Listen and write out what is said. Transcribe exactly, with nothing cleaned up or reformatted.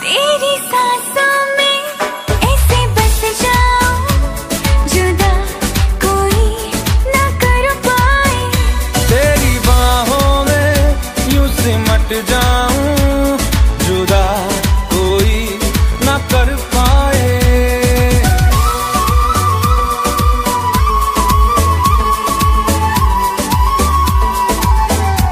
तेरी सांसों में ऐसे बस जाऊं, जुदा कोई ना कर पाए। तेरी बाहों में यूं सिमट जाऊं, जुदा कोई ना कर